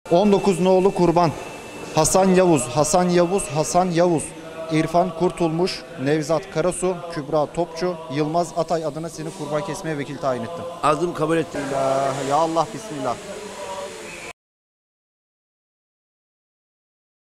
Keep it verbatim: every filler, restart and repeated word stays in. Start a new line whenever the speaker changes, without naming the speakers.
on dokuz nolu kurban. Hasan Yavuz, Hasan Yavuz, Hasan Yavuz. İrfan Kurtulmuş, Nevzat Karasu, Kübra Topçu, Yılmaz Atay adına seni kurban kesmeye vekil tayin ettim.
Adım kabul ettim.
Ya, ya Allah, bismillah.